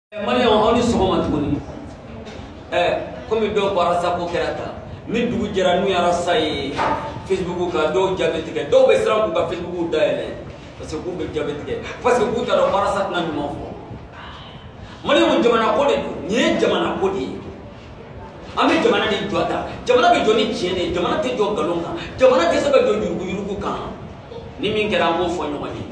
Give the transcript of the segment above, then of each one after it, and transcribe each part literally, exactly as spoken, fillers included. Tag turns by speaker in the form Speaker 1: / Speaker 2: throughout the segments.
Speaker 1: Mali on ni sogoma tuguni eh comme do barasa ko kerata ni dugu jera nu yara say Facebook ka do jabeti ke do be sra ko ka Facebook daele parce que ko be jabeti ke parce que ko ta do barasa nan mo fo Mali on jamana ko de ni jamana ko di ami jamana ni jota jamana be joni tiene jamana te jo galonga jamana te sabe do yurugu yurugu kan ni min kera mo fo nyomani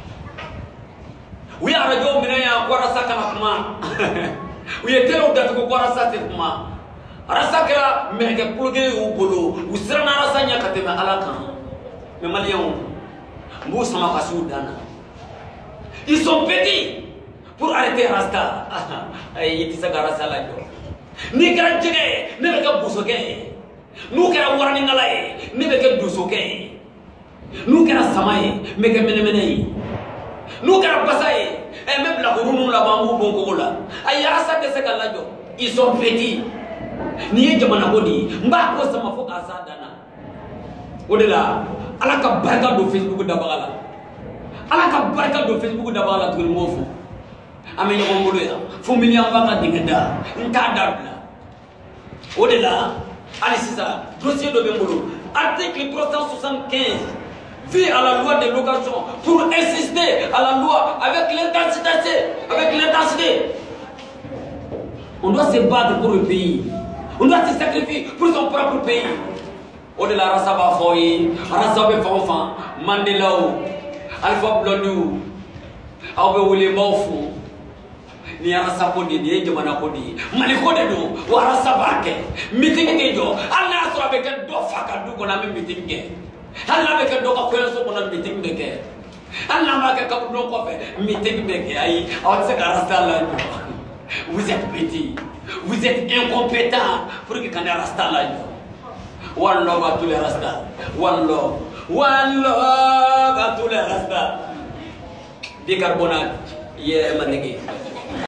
Speaker 1: we are jo mine ya kwarasa kana kuma we tero da ko kwarasa te kuma arasa kala meke pulge u bolo usrana arasa nya katema alaka mais malien mbo sama kasudana ils sont petits pour arrêter rasta ay yiti sagara sala jo ni gran jige ne beka busoke nu kera warani ngalaye ne beka dusoke nu kera samaye meke menemene nous kera basaye et même la rounu la bambu bongo la ay asa de se kalajo ils sont petits ni jamana bodi mba ko sama fo asa dana odela ala ka barka do Facebook da bagala ala ka barka do Facebook da bagala to mofu amenyo ngolo ya fo million baka digenda nta dabla odela ali sisa dossier do bengolo article trois cent soixante-quinze vie à la loi de location pour insister à la loi avec l'intensité, avec l'intensité. On doit se battre pour le pays. On doit se sacrifier pour son propre pays. Au-delà de Rassaba Foye, Rassaba Fanfan, Mandela, Alpha Blondou, Aube Wile Mofu, ni Rassaba Didi, Jamana Kodi, Malikode do, Rassaba Ke, meeting Gejo, Allah so avec un dofaka do qu'on a même meeting. Allah beke do ka kwela so kona meeting beke Allah ma ka ka do ko fe meeting beke ay aw se ka rasta la vous êtes petits vous êtes incompétents pour que kana rasta la one love à tous les rasta one love one love à tous les rasta bicarbonate ye manegi